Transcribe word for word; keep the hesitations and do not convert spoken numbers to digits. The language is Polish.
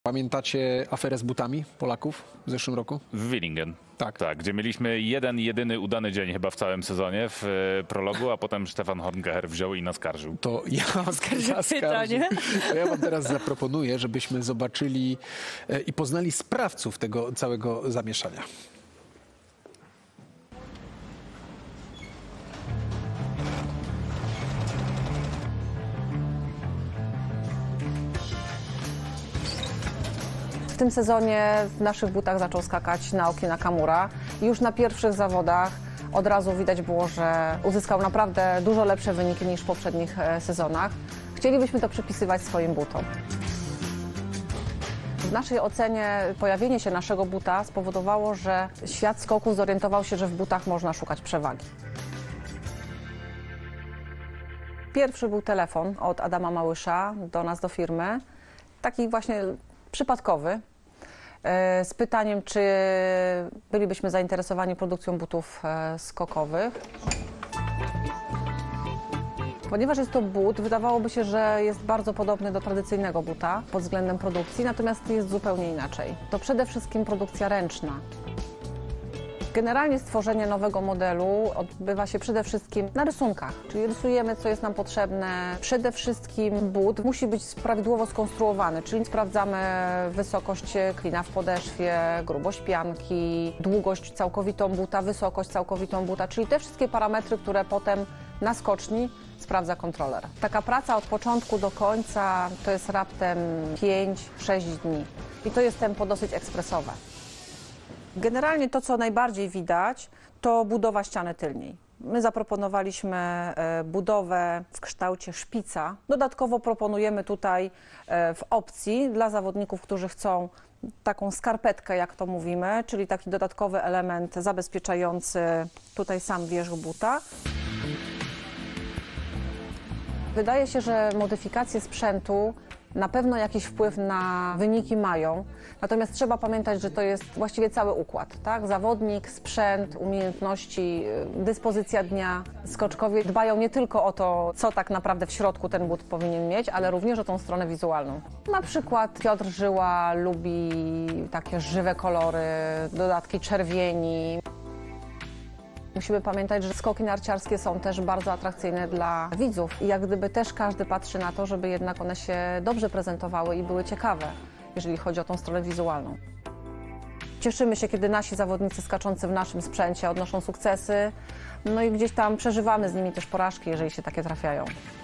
Pamiętacie aferę z butami Polaków w zeszłym roku? W Willingen. Tak. Tak, gdzie mieliśmy jeden, jedyny udany dzień chyba w całym sezonie w e, prologu, a potem Stefan Horngacher wziął i naskarżył. To ja pytanie. To ja wam teraz zaproponuję, żebyśmy zobaczyli e, i poznali sprawców tego całego zamieszania. W tym sezonie w naszych butach zaczął skakać Naoki Nakamura. Już na pierwszych zawodach od razu widać było, że uzyskał naprawdę dużo lepsze wyniki niż w poprzednich sezonach. Chcielibyśmy to przypisywać swoim butom. W naszej ocenie pojawienie się naszego buta spowodowało, że świat skoków zorientował się, że w butach można szukać przewagi. Pierwszy był telefon od Adama Małysza do nas, do firmy, taki właśnie przypadkowy, z pytaniem, czy bylibyśmy zainteresowani produkcją butów skokowych. Ponieważ jest to but, wydawałoby się, że jest bardzo podobny do tradycyjnego buta pod względem produkcji, natomiast jest zupełnie inaczej. To przede wszystkim produkcja ręczna. Generalnie stworzenie nowego modelu odbywa się przede wszystkim na rysunkach, czyli rysujemy, co jest nam potrzebne. Przede wszystkim but musi być prawidłowo skonstruowany, czyli sprawdzamy wysokość klina w podeszwie, grubość pianki, długość całkowitą buta, wysokość całkowitą buta, czyli te wszystkie parametry, które potem na skoczni sprawdza kontroler. Taka praca od początku do końca to jest raptem pięć sześć dni i to jest tempo dosyć ekspresowe. Generalnie to, co najbardziej widać, to budowa ściany tylniej. My zaproponowaliśmy budowę w kształcie szpica. Dodatkowo proponujemy tutaj w opcji dla zawodników, którzy chcą taką skarpetkę, jak to mówimy, czyli taki dodatkowy element zabezpieczający tutaj sam wierzch buta. Wydaje się, że modyfikacje sprzętu na pewno jakiś wpływ na wyniki mają, natomiast trzeba pamiętać, że to jest właściwie cały układ, tak? Zawodnik, sprzęt, umiejętności, dyspozycja dnia. Skoczkowie dbają nie tylko o to, co tak naprawdę w środku ten but powinien mieć, ale również o tą stronę wizualną. Na przykład Piotr Żyła lubi takie żywe kolory, dodatki czerwieni. Musimy pamiętać, że skoki narciarskie są też bardzo atrakcyjne dla widzów i jak gdyby też każdy patrzy na to, żeby jednak one się dobrze prezentowały i były ciekawe, jeżeli chodzi o tą stronę wizualną. Cieszymy się, kiedy nasi zawodnicy skaczący w naszym sprzęcie odnoszą sukcesy, no i gdzieś tam przeżywamy z nimi też porażki, jeżeli się takie trafiają.